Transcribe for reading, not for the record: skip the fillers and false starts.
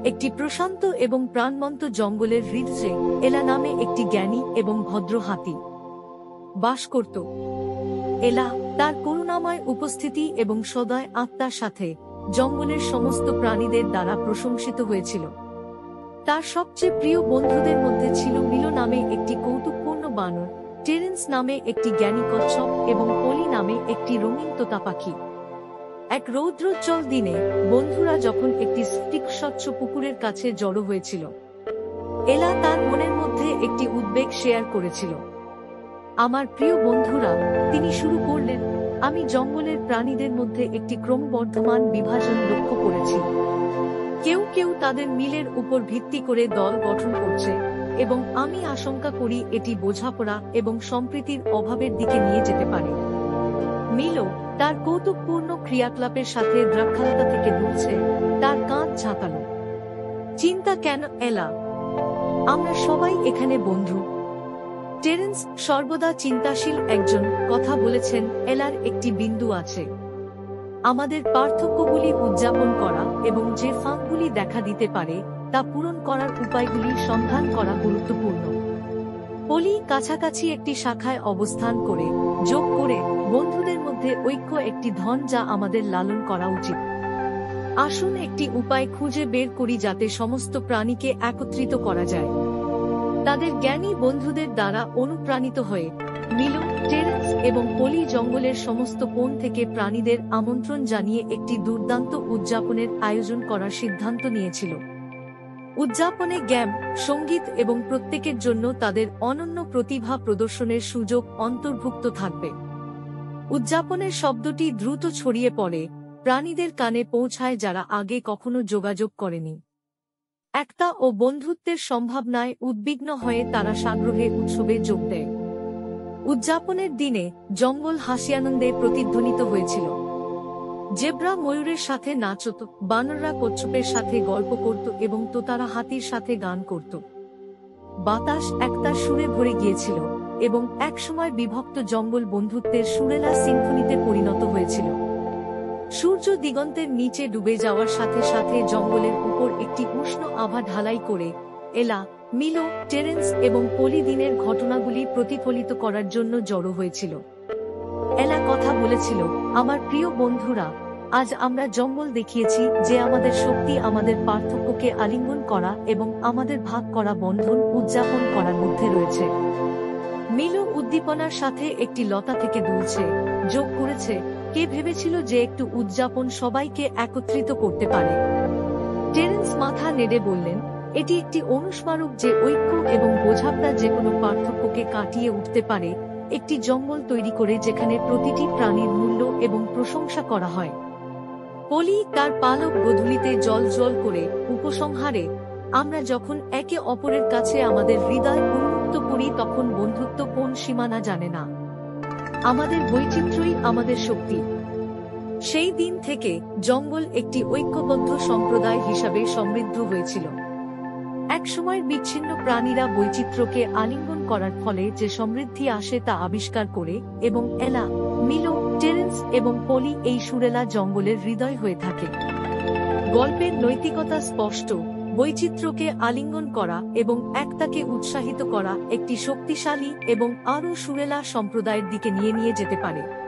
একটি প্রশান্ত এবং প্রাণবন্ত জঙ্গলের হৃদয়ে এলা নামে একটি জ্ঞানী এবং ভদ্র হাতি বাস করত। এলা তার করুণাময় উপস্থিতি এবং সদয় আত্মার সাথে জঙ্গলের সমস্ত প্রাণীদের দ্বারা প্রশংসিত হয়েছিল। তার সবচেয়ে প্রিয় বন্ধুদের মধ্যে ছিল মিলো নামে একটি কৌতুকপূর্ণ বানর, টেরেন্স নামে একটি জ্ঞানী কচ্ছপ এবং পলি নামে একটি রঙিন তোতা পাখি। এক রৌদ্রোজ্জ্বল দিনে বন্ধুরা যখন একটি স্বচ্ছ পুকুরের কাছে জড়ো হয়েছিল, এলা তার মনের মধ্যে একটি উদ্বেগ শেয়ার করেছিল। আমার প্রিয় বন্ধুরা, তিনি শুরু করলেন, আমি জঙ্গলের প্রাণীদের মধ্যে একটি ক্রমবর্ধমান বিভাজন লক্ষ্য করেছি। কেউ কেউ তাদের মিলের উপর ভিত্তি করে দল গঠন করছে এবং আমি আশঙ্কা করি এটি বোঝাপড়া এবং সম্প্রীতির অভাবের দিকে নিয়ে যেতে পারে। মিলো তার কৌতুকপূর্ণ ক্রিয়াকলাপের সাথে দ্রাক্ষালতা থেকে দুলছে, তার কাঁধ ঝাঁকালো। চিন্তা কেন এলা? আমরা সবাই এখানে বন্ধু। টেরেন্স, সর্বদা চিন্তাশীল একজন, কথা বলেছেন, এলার একটি বিন্দু আছে। আমাদের পার্থক্যগুলি উদযাপন করা এবং যে ফাঁকগুলি দেখা দিতে পারে তা পূরণ করার উপায়গুলি সন্ধান করা গুরুত্বপূর্ণ। পলি কাছাকাছি একটি শাখায় অবস্থান করে যোগ করে, বন্ধুদের মধ্যে ঐক্য একটি ধন যা আমাদের লালন করা উচিত। আসুন একটি উপায় খুঁজে বের করি যাতে সমস্ত প্রাণীকে একত্রিত করা যায়। তাদের জ্ঞানী বন্ধুদের দ্বারা অনুপ্রাণিত হয়ে মিলো, টেরেন্স এবং পলি জঙ্গলের সমস্ত কোণ থেকে প্রাণীদের আমন্ত্রণ জানিয়ে একটি দুর্দান্ত উদযাপনের আয়োজন করার সিদ্ধান্ত নিয়েছিল। উদযাপনে জ্ঞান, সঙ্গীত এবং প্রত্যেকের জন্য তাদের অনন্য প্রতিভা প্রদর্শনের সুযোগ অন্তর্ভুক্ত থাকবে। উদযাপনের শব্দটি দ্রুত ছড়িয়ে পড়ে, প্রাণীদের কানে পৌঁছায় যারা আগে কখনো যোগাযোগ করেনি। একতা ও বন্ধুত্বের সম্ভাবনায় উদ্বিগ্ন হয়ে তারা সাগ্রহে উৎসবে যোগ দেয়। উদযাপনের দিনে জঙ্গল হাসিয়ানন্দে প্রতিধ্বনিত হয়েছিল। জেব্রা ময়ূরের সাথে নাচত, বানররা কচ্ছপের সাথে গল্প করত এবং তোতারা হাতির সাথে গান করত। বাতাস একতার সুরে ভরে গিয়েছিল এবং একসময় বিভক্ত জঙ্গল বন্ধুত্বের সুরেলা সিম্ফনিতে পরিণত হয়েছিল। সূর্য দিগন্তের নিচে ডুবে যাওয়ার সাথে সাথে জঙ্গলের উপর একটি উষ্ণ আভা ঢালাই করে এলা, মিলো, টেরেন্স এবং পলি দিনের ঘটনাগুলি প্রতিফলিত করার জন্য জড়ো হয়েছিল। এলা কথা বলেছিল, আমার প্রিয় বন্ধুরা, আজ আমরা জঙ্গল দেখিয়েছি যে আমাদের শক্তি আমাদের পার্থক্যকে আলিঙ্গন করা এবং আমাদের ভাগ করা বন্ধন উদযাপন করার মধ্যে রয়েছে। মিলো উদ্দীপনার সাথে একটি লতা থেকে দুলছে, যোগ করেছে, কে ভেবেছিল যে একটু উদযাপন সবাইকে একত্রিত করতে পারে? টেরেন্স মাথা নেড়ে বললেন, এটি একটি অনুস্মারক যে ঐক্য এবং বোঝাপড়া যেকোনো পার্থক্যকে কাটিয়ে উঠতে পারে, একটি জঙ্গল তৈরি করে যেখানে প্রতিটি প্রাণীর মূল্য এবং প্রশংসা করা হয়। পলি তার পালক গোধূলিতে জল করে উপসংহারে, আমরা যখন একে অপরের কাছে আমাদের হৃদয় উন্মুক্ত করি তখন বন্ধুত্ব কোন সীমানা জানে না। আমাদের বৈচিত্র্যই আমাদের শক্তি। সেই দিন থেকে জঙ্গল একটি ঐক্যবদ্ধ সম্প্রদায় হিসাবে সমৃদ্ধ হয়েছিল। একসময় বিচ্ছিন্ন প্রাণীরা বৈচিত্র্যকে আলিঙ্গন করার ফলে যে সমৃদ্ধি আসে তা আবিষ্কার করে এবং এলা, মিলো, টেরেন্স এবং পলি এই সুরেলা জঙ্গলের হৃদয় হয়ে থাকে। গল্পের নৈতিকতা স্পষ্ট, বৈচিত্র্যকে আলিঙ্গন করা এবং একতাকে উৎসাহিত করা একটি শক্তিশালী এবং আরও সুরেলা সম্প্রদায়ের দিকে নিয়ে যেতে পারে।